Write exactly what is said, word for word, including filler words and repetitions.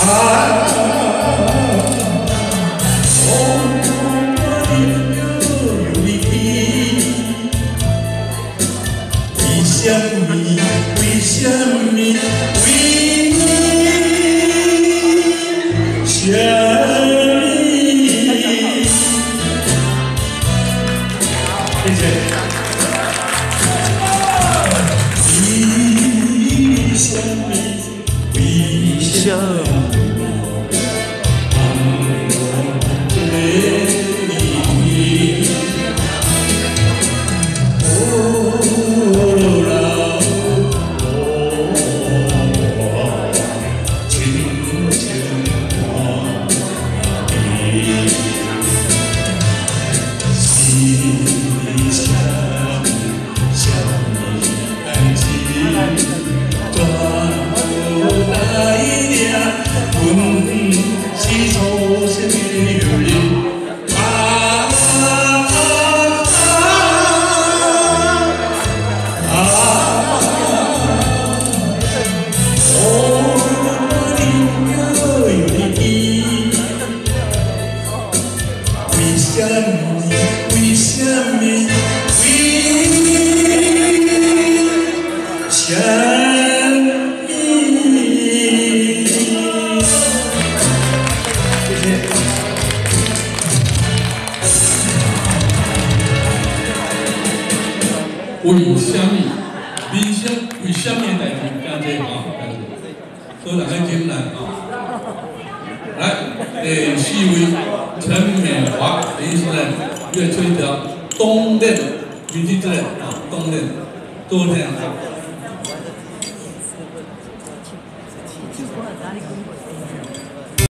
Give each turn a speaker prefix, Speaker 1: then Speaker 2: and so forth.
Speaker 1: 为什么？为什么？为什么？谢谢。为什么？为什么？为什么？为什么？谢谢。
Speaker 2: 为什么？民生为什么代志？感谢啊，感谢，多大家进来啊！来，第四位陈美华，第一次呢，乐吹调东练，民进之类啊，东练，多练。